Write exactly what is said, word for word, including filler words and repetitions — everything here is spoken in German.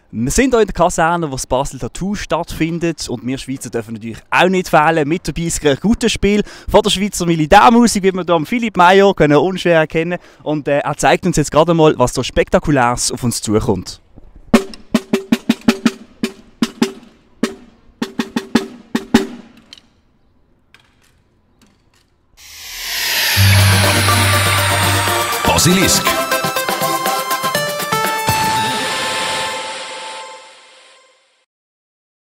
Wir sind hier in der Kaserne, wo das Basel Tattoo stattfindet, und wir Schweizer dürfen natürlich auch nicht fehlen. Mit dabei ist ein gutes Spiel von der Schweizer Militärmusik, wie wir hier Philipp Meyer können unschwer erkennen. Und äh, er zeigt uns jetzt gerade mal, was so Spektakuläres auf uns zukommt. Basilisk.